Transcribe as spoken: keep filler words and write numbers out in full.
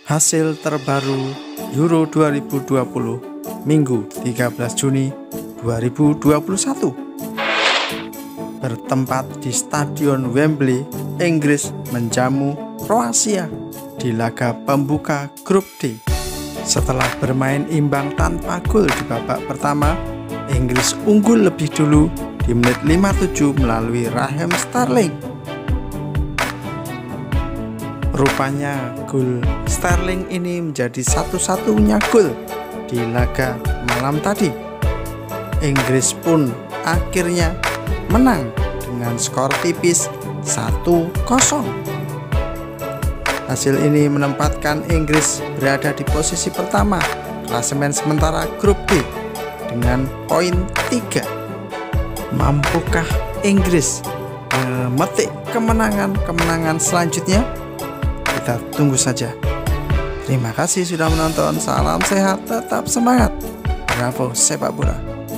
Hasil terbaru Euro dua ribu dua puluh Minggu tiga belas Juni dua ribu dua puluh satu. Bertempat di Stadion Wembley, Inggris menjamu Kroasia di laga pembuka grup D. Setelah bermain imbang tanpa gol di babak pertama, Inggris unggul lebih dulu di menit lima puluh tujuh melalui Raheem Sterling. Rupanya gol Sterling ini menjadi satu-satunya gol di laga malam tadi. Inggris pun akhirnya menang dengan skor tipis satu kosong. Hasil ini menempatkan Inggris berada di posisi pertama klasemen sementara grup D dengan poin tiga. Mampukah Inggris memetik kemenangan-kemenangan selanjutnya? Kita tunggu saja. Terima kasih sudah menonton. Salam sehat, tetap semangat. Bravo sepak bola.